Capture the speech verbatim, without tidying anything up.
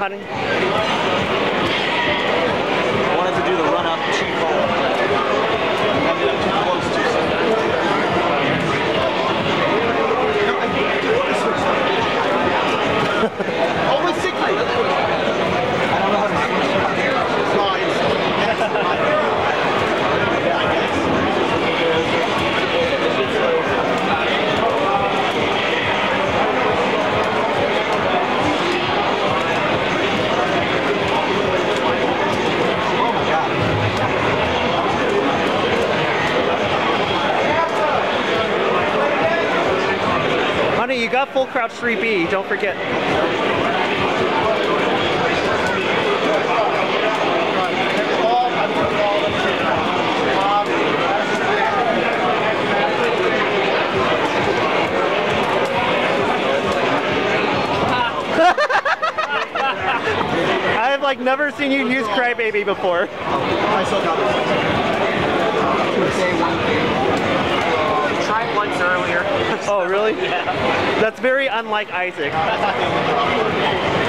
honey? I wanted to do the run up too far. Ended up too close to something. Always sick. I don't know how to switch. Yeah, I guess. Honey, you got full crouch three B, don't forget. I've like never seen you use Crybaby before. I still got it. Say one thing. Tried once earlier. Oh, really? Yeah. That's very unlike Isaac.